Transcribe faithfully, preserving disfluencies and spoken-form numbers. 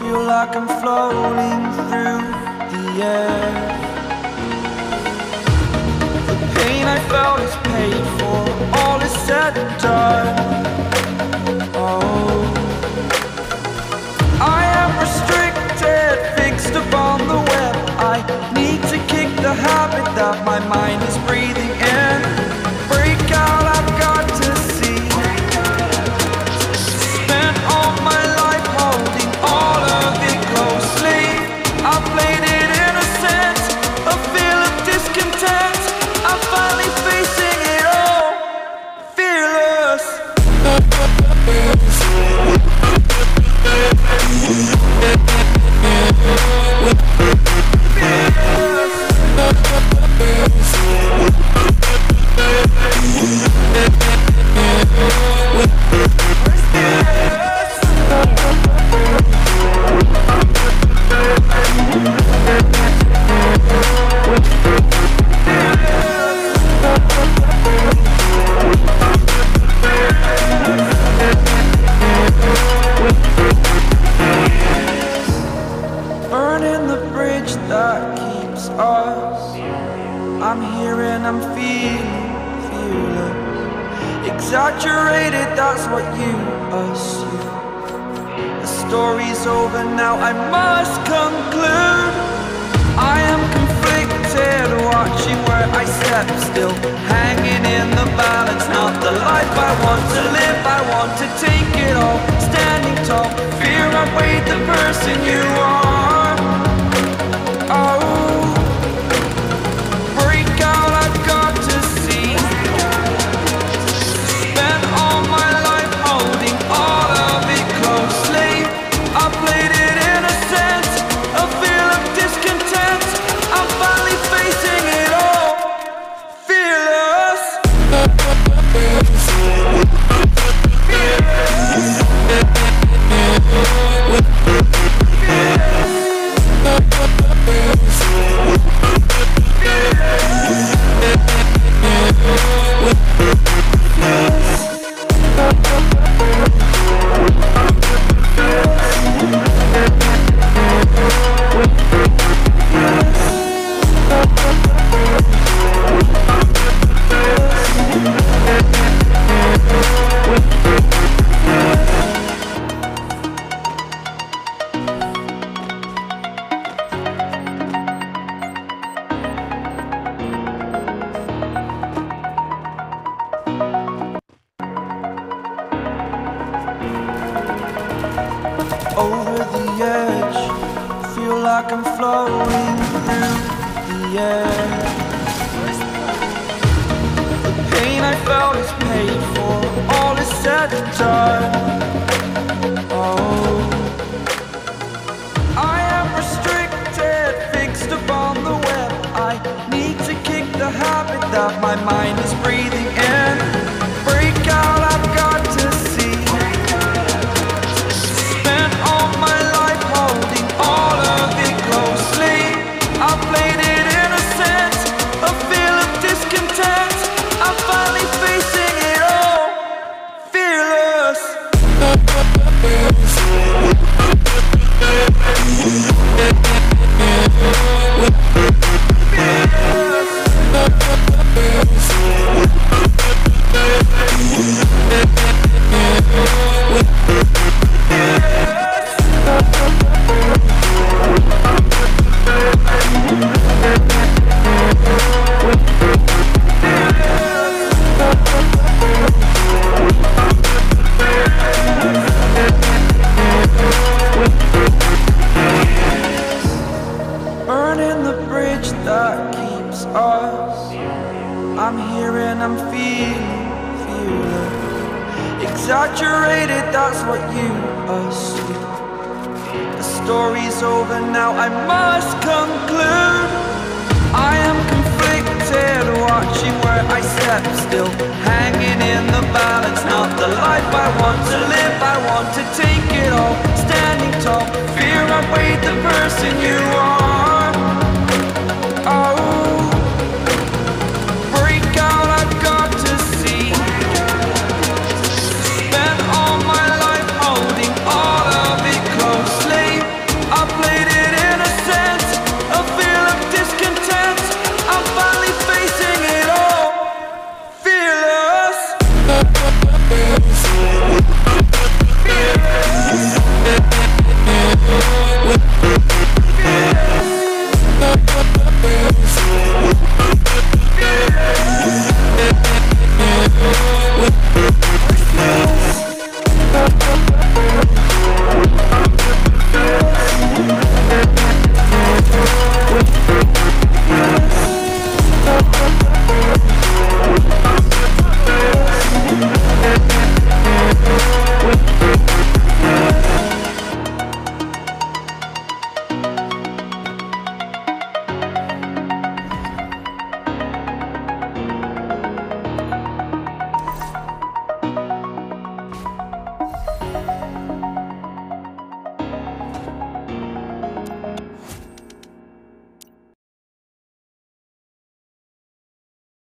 feel like I'm floating through the air. The pain I felt is paid for, all is said and done. Oh, I am restricted, fixed upon the web. I need to kick the habit that my mind is breathing in. Break out, I've got to see. Spent all my life holding all of it closely. I played it innocent, a feel of discontent. I'm finally facing it all, fearless. Burning the bridge that keeps us. I'm here and I'm feeling fearless. Exaggerated, that's what you assume. The story's over now, I must conclude. I am conflicted, watching where I step still, hanging in the balance. Not the life I want to live, I want to take it all. Standing tall, fear outweighed the person you are. Oh, break out, I've got to see. Spent all my life holding all of it closely. I played it innocent, a feel of discontent. I'm finally facing it all, fearless. Over the edge, feel like I'm floating through the air. The pain I felt is paid for, all is said and done. Oh, I am restricted, fixed upon the web. I need to kick the habit that my mind is breathing in. Break out, I've got to see. Spent all my life holding all of it closely. I played it innocent, a feel of discontent. I'm finally facing it all, fearless. Burning the bridge that keeps us. I'm here and I'm feeling fearless. Exaggerated, that's what you assume. The story's over now, I must conclude. I am conflicted, watching where I step still, hanging in the balance. Not the life I want to live, I want to take it all. Standing tall, fear outweighed the person you are.